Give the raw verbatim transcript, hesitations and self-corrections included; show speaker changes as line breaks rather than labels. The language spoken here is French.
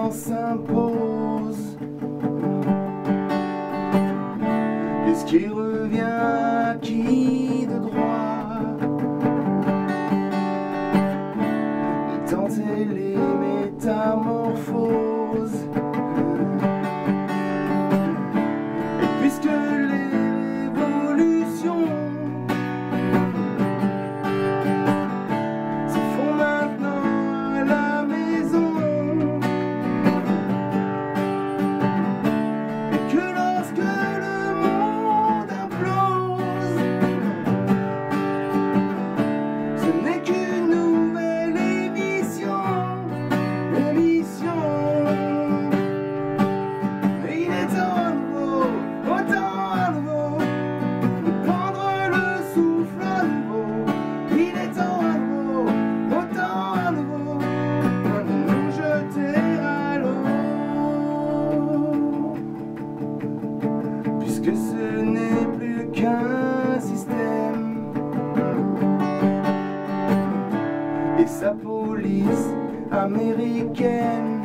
temps s'impose. Est-ce qu'il revient acquis de droit de tenter les métamorphoses? Et puisque l'évolution se font maintenant à la maison, et que lorsque le monde implose, ce n'est qu'une nouvelle émission, émission. Et il est temps à nouveau, autant à nouveau, de prendre le souffle à nouveau. Il est temps à nouveau, autant à nouveau, de nous jeter à l'eau. Puisque ce n'est plus qu'un système et sa police américaine